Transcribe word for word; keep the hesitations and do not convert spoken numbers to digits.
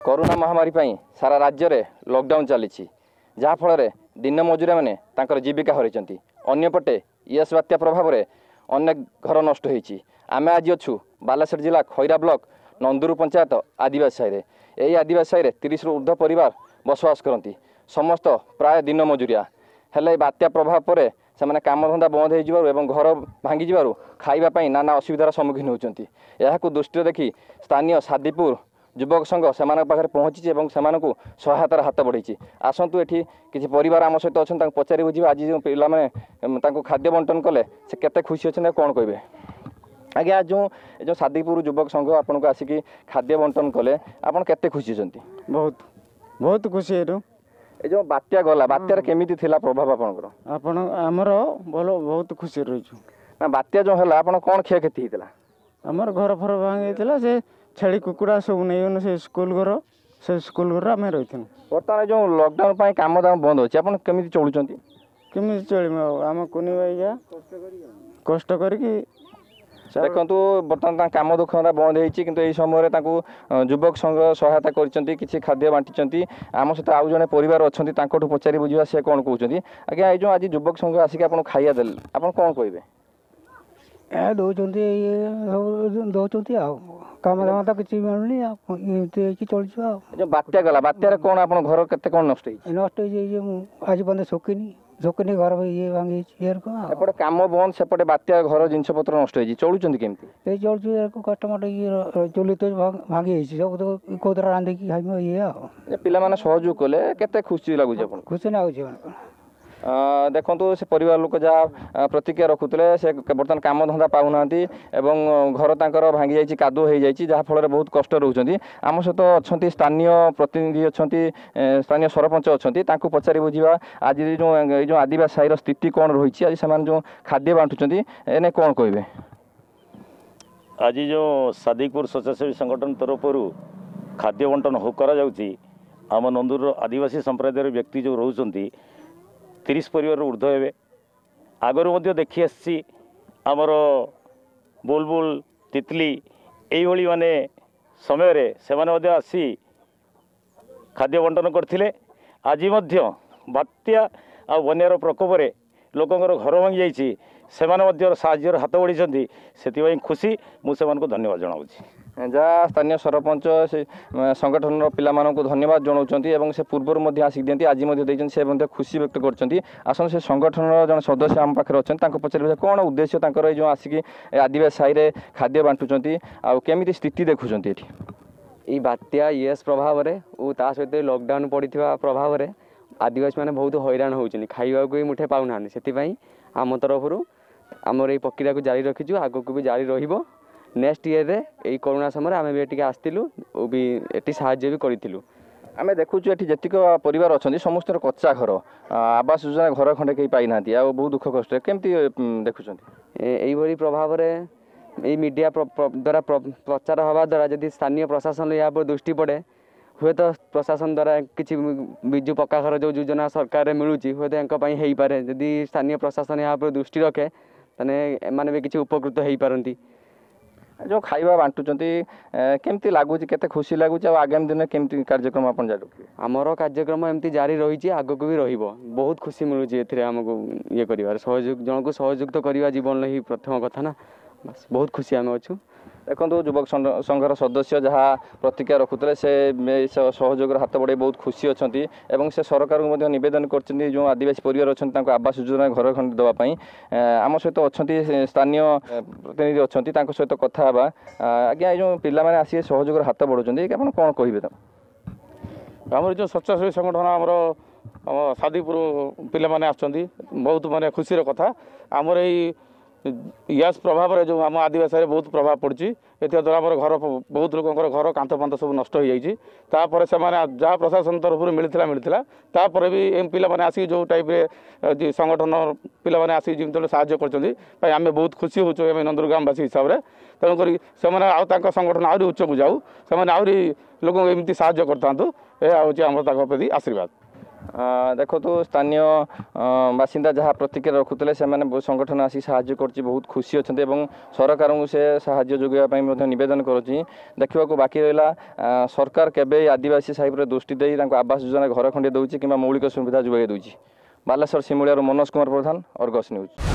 Corona महामारी पई सारा राज्य रे लॉकडाउन चली जहाँ फल दिन मजुरा मैंने जीविका हरइंट अंपटे यस बात्या प्रभाव में अनेक घर नष्ट होती आम आज अच्छू बालासोर जिला खैरा ब्लॉक नंदुर पंचायत आदिवासी साई यही आदिवासी साई तीस रु ऊर्ध्व परिवार बसवास करती समस्त प्राय दिन मजुरिया हेले बात्या प्रभाव पर से कामधंदा बंद हो घर भांगी खावाई नाना असुविधार सम्मुखीन होती यह दृष्टि देखी स्थानीय सादीपुर युवक संघ से पाखे पहुँची से सहायतार हाथ बढ़ी आसतु ये किसी परिवार आम सहित अच्छा पचारि बुझे आज जो पे खाद्य बंटन कले से केते खुशी अच्छे कौन कहे आज्ञा जो जो सादीपुर युवक संघ आपन को आसिक खाद्य बंटन कले आपन केते खुशी होती बहुत बहुत खुशी ए जो बात्या गला बात्यार केमिति थिला प्रभाव आपनकर आपण हमर बोलो बहुत खुशी रहिछु ना बात्या जो हला आपन कोन क्षय क्षति हितला हमर घर फर भांगी थिला से छेली कुकुड़ा सब नै से स्कूल घर से स्कूल घर आमे रहिथन वर्तमान जो लॉकडाउन पई काम दाम बंद होछि आपन केमिति चलुचंती केमिति चलिम हम कोनी भाईया कष्ट करी देखु बर्तमान कम दुखा बंद होती किंतु यही समय युवक संघ सहायता कर किसी खाद्य बांटी आम सहित आउ जड़े परिवार अच्छा पचारि बुझा सी कौन कहते आज्ञा ये जो आज युवक संघ आसिक आप खाइया देले आप कौन कहे दौरान कम दाम तो किसी मिलूनी चलु जो बात्या गला बात्यार कौन आप घर के कौन नष्ट नष्ट आज बंद शोकिनी शोकिनी घर ये भांगी एपटे काम बंद सेपटे बात्या घर जिनस पत्र नष्ट हो चलुचंती केमती ये चलु कस्टमर ये चुली तो भांगी सब कौदरा रांधिक खाइम ये पिला सहयोग कले केते खुशी लगुच खुशी लगुच देखु से परिवार लोक जहाँ प्रतिक्रिया रखुते से बर्तमान काम धंदा पाऊना एवं घर तांकर भांगी जाइए कादुओ हो जाइए जहाँ फल बहुत कष्ट रोच आम सहित अच्छा स्थानीय प्रतिनिधि अच्छा स्थानीय सरपंच अच्छा पचारि बुझा आज जो जो आदिवासी साईर स्थिति कौन रही आज से जो खाद्य बांटुंट एने कौन कहे आज जो सादीपुर स्वच्छासेवी संगठन तरफ खाद्य बंटन हो करा आम नंदुर आदिवासी संप्रदायर व्यक्ति जो रोचंती तीस परिवार ऊर्ध्व हे आगर देखी आसी आमर बुलबुल तितली यही माने समय रे से माने आसी खाद्य बंटन करथिले आज बात्या आ बन्यार प्रकोप रे लोकंर घर भांगी जाइए से साहाय्यर हाथ बढ़ी से खुशी मुझे धन्यवाद जनाऊँगी जहाँ स्थानीय सरपंच से संगठन पिला धन्यवाद जनाऊँ से पूर्वर आसिक दिखती आज से खुशी व्यक्त कर आसन से संगठन जन सदस्य आम पाखे अच्छा पचार कौन उद्देश्य तक जो आसिक आदिवासी साई खाद्य बांटुंट आमी स्थिति देखुं ये बात्या यस प्रभाव में सहित लॉकडाउन पड़ी प्रभाव में आदिवासी मैंने बहुत हैरान होती खाइबा को मुठे पाऊना से आम तरफ आमर ये प्रक्रिया को जारी रखीचु आग को भी जारी रहिबो नेक्स्ट ईयर रे यही कोरोना समय आम भी आसलु भी ये साहाय्य भी करूँ आम देखु ये जीक परिवार अच्छा समस्त कच्चा घर आवास योजना घर खंडे कहीं पाई ना बहुत दुख कष्ट केमती देखुं यही प्रभाव में ये मीडिया द्वारा प्रचार हवा द्वारा जदि स्थानीय प्रशासन या दृष्टि पड़े हुए तो प्रशासन द्वारा किसी विजु पक्का घर जो योजना सरकार मिलूँ हुए तो हो पारे जदि स्थानीय प्रशासन यहाँ पर दृष्टि रखे ताने माने भी किसी उपकृत हो पारती जो खाइबा बांटुंट केमती लगुच के खुशी लगुच आगामी दिन केमती कार्यक्रम आप जारी आमर कार्यक्रम एमती जारी रही आग को भी रही बहुत खुशी मिलूँ ए आमको ये कर सहयोग जन को सहयोग तो करवा जीवन ही प्रथम कथा ना बस बहुत खुशी आम अच्छू देखो युवक संघर सदस्य जहाँ प्रतिक्रिया रखुते से सहयोग हाथ बढ़े बहुत खुशी अच्छा से सरकार को नवेदन कर जो आदिवासी परिवार अच्छा आवास योजना घर खंड देवाई आम सहित अच्छा स्थानीय प्रतिनिधि अच्छा सहित कथा आज्ञा जो पिला आसिक सहयोग हाथ बढ़ाऊँ आप कौन कहे आम जो स्वच्छासेवी संगठन आमर सादीपुर पिला बहुत माने खुशी कथा आमर यही यस प्रभाव रे जो आम आदिवासी बहुत प्रभाव पड़ी द्वारा आम घर बहुत लोकर घर कांथ फांथ सब नष्ट हो जापर से जहाँ प्रशासन तरफ मिलता मिलता तापर भी एम पिला माने आसिक जो टाइप रे संगठन पिला माने आसिक जो साहाय्य कर आम बहुत खुशी होचु आम नंदुर ग्रामवासी हिसाब से तेणुक से संगठन आहरी उच्च को जाऊ से आहरी लोक एमती साहाय्य करता यह हूँ आम प्रति आशीर्वाद देखो तो स्थानीय बासिंदा जहाँ प्रतिक्रिया रखुते से संगठन आसी साहाय्य कर बहुत खुशी अच्छा एवं सरकार को से साहाय्य जोगाई नवेदन करुँच देखा बाकी रहा सरकार केवे आदिवासी साहिब दृष्टि दे आवास योजना घर खंडे दूसरी कि मौलिक सुविधा जोगाई दूसरी। Baleswar Simulia Manoj Kumar Pradhan, Argus news.